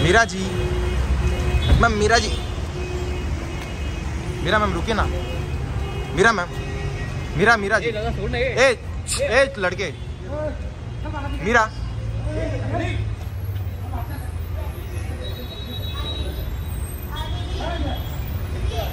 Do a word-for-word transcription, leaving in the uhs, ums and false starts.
Meera ji, ma'am Meera ji, Meera ma'am रुकिए ना, Meera ma'am, Meera Meera ji, ए ए लड़के, मीरा